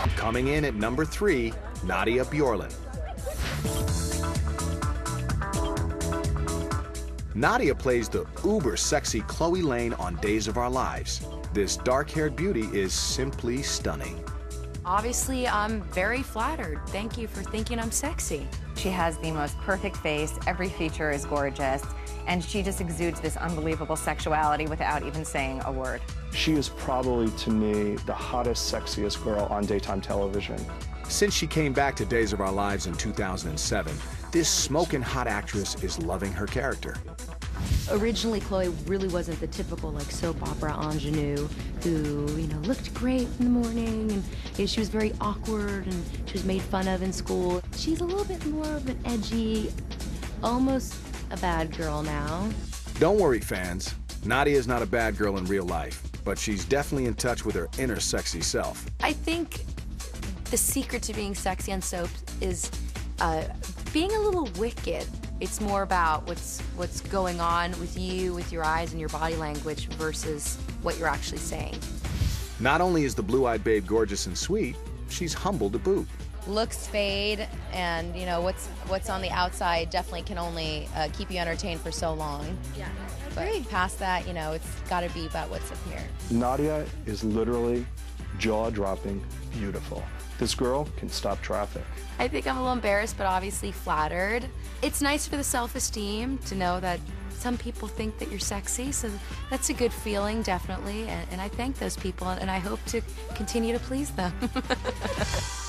Coming in at number 3, Nadia Bjorlin. Nadia plays the uber-sexy Chloe Lane on Days of Our Lives. This dark-haired beauty is simply stunning. Obviously, I'm very flattered. Thank you for thinking I'm sexy. She has the most perfect face, every feature is gorgeous, and she just exudes this unbelievable sexuality without even saying a word. She is probably, to me, the hottest, sexiest girl on daytime television. Since she came back to Days of Our Lives in 2007, this smoking hot actress is loving her character. Originally, Chloe really wasn't the typical like soap opera ingenue who, looked great in the morning, and she was very awkward and she was made fun of in school. She's a little bit more of an edgy, almost a bad girl now. Don't worry, fans. Nadia is not a bad girl in real life, but she's definitely in touch with her inner sexy self. I think the secret to being sexy on soaps is being a little wicked. It's more about what's going on with you, with your eyes and your body language versus what you're actually saying. Not only is the blue-eyed babe gorgeous and sweet, she's humble to boot. Looks fade, and what's on the outside definitely can only keep you entertained for so long. Yeah. But past that, it's got to be about what's up here. Nadia is literally jaw-dropping beautiful. This girl can stop traffic. I think I'm a little embarrassed, but obviously flattered. It's nice for the self-esteem to know that some people think that you're sexy, so that's a good feeling, definitely. And I thank those people, and I hope to continue to please them.